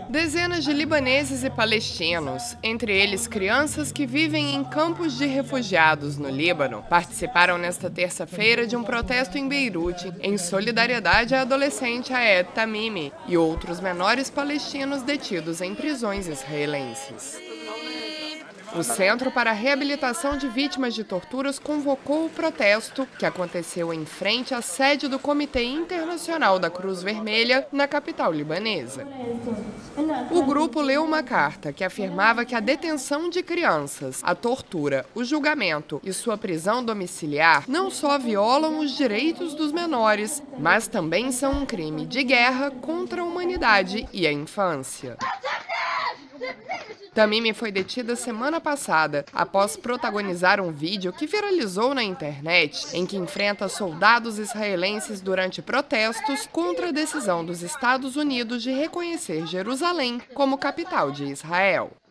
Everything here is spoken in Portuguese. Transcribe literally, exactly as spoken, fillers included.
Dezenas de libaneses e palestinos, entre eles crianças que vivem em campos de refugiados no Líbano, participaram nesta terça-feira de um protesto em Beirute em solidariedade à adolescente Aed Tamimi e outros menores palestinos detidos em prisões israelenses. O Centro para a Reabilitação de Vítimas de Torturas convocou o protesto, que aconteceu em frente à sede do Comitê Internacional da Cruz Vermelha, na capital libanesa. O grupo leu uma carta que afirmava que a detenção de crianças, a tortura, o julgamento e sua prisão domiciliar não só violam os direitos dos menores, mas também são um crime de guerra contra a humanidade e a infância. Tamimi foi detida semana passada, após protagonizar um vídeo que viralizou na internet, em que enfrenta soldados israelenses durante protestos contra a decisão dos Estados Unidos de reconhecer Jerusalém como capital de Israel.